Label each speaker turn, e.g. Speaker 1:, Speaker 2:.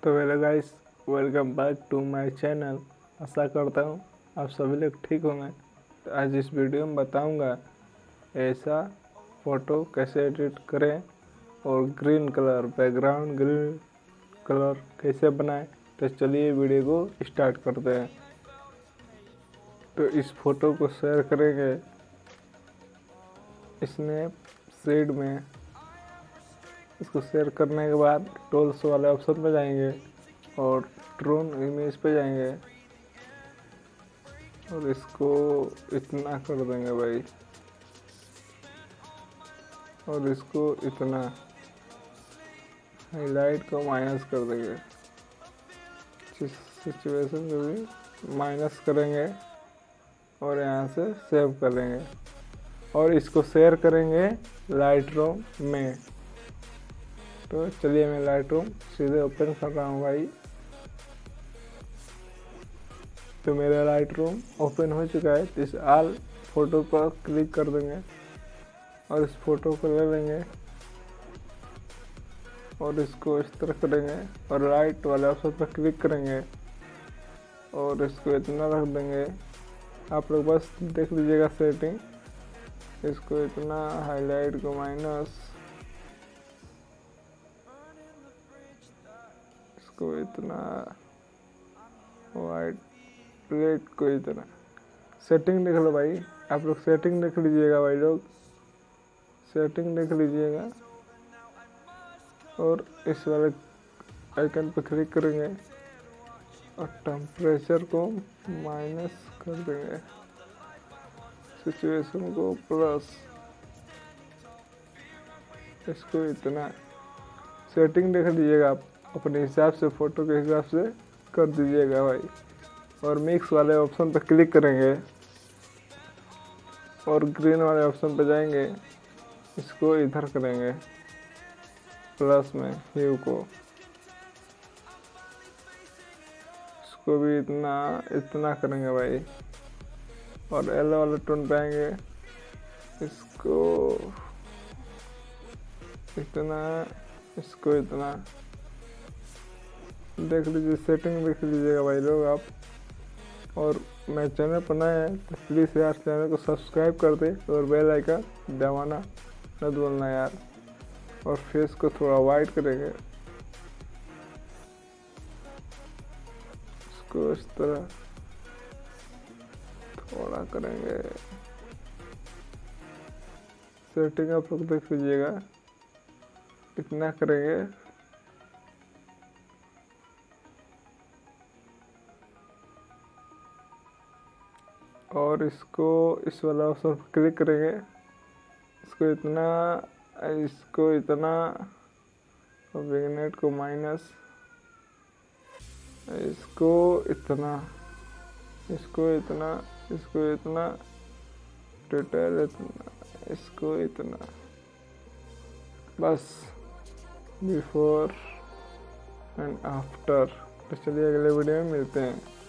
Speaker 1: तो hello guys, welcome back to my channel. आशा करता हूँ आप सभी लोग ठीक होंगे। तो आज इस वीडियो में बताऊंगा ऐसा फ़ोटो कैसे एडिट करें और green colour background green colour कैसे बनाएं। तो चलिए वीडियो को स्टार्ट करते हैं। तो इस फोटो को शेयर करेंगे स्नैपसीड में। इसको शेयर करने के बाद टूल्स वाले ऑप्शन पे जाएंगे और ड्रोन इमेज पे जाएंगे और इसको इतना कर देंगे भाई, और इसको इतना हाईलाइट को माइनस कर देंगे। सिचुएशन को भी माइनस करेंगे और यहाँ से सेव कर लेंगे और इसको शेयर करेंगे लाइटरूम में। तो चलिए मैं लाइटरूम सीधे ओपन कर रहा हूँ भाई। तो मेरा लाइटरूम ओपन हो चुका है। तो इस ऑल फोटो पर क्लिक कर देंगे और इस फोटो को ले लेंगे और इसको इस तरह करेंगे और राइट वाले ऑप्शन पर क्लिक करेंगे और इसको इतना रख देंगे। आप लोग बस देख लीजिएगा सेटिंग। इसको इतना हाईलाइट को माइनस, को इतना वाइट प्लेट को इतना। सेटिंग देख लो भाई, आप लोग सेटिंग देख लीजिएगा भाई लोग, सेटिंग देख लीजिएगा और इस वाले आइकन पर क्लिक करेंगे और टेम्परेचर को माइनस कर देंगे, सिचुएशन को प्लस, इसको इतना। सेटिंग देख लीजिएगा आप अपने हिसाब से, फ़ोटो के हिसाब से कर दीजिएगा भाई। और मिक्स वाले ऑप्शन पर क्लिक करेंगे और ग्रीन वाले ऑप्शन पर जाएंगे। इसको इधर करेंगे प्लस में ह्यू को, इसको भी इतना करेंगे भाई। और येलो वाले टोन पे आएंगे, इसको इतना, इसको इतना। देख लीजिए, सेटिंग देख लीजिएगा भाई लोग आप। और मैं चैनल पर नया है तो प्लीज़ यार चैनल को सब्सक्राइब कर दे और बेल आइकन दबाना मत बोलना यार। और फेस को थोड़ा वाइट करेंगे, इसको इस तरह थोड़ा करेंगे। सेटिंग आप लोग देख लीजिएगा, इतना करेंगे। और इसको इस वाला ऑप्शन पर क्लिक करेंगे, इसको इतना और विग्नेट को माइनस, इसको इतना, इसको इतना, इसको इतना, डिटेल इतना, इसको इतना। बस बिफोर एंड आफ्टर। तो चलिए अगले वीडियो में मिलते हैं।